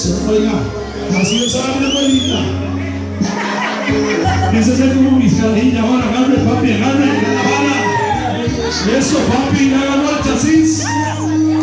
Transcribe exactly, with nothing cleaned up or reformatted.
Oiga, así lo sabe mi abuelita. Ese es como mis carajillas. Ahora agarre, papi, agarre, agarre. Eso, papi, haga marcha, sí.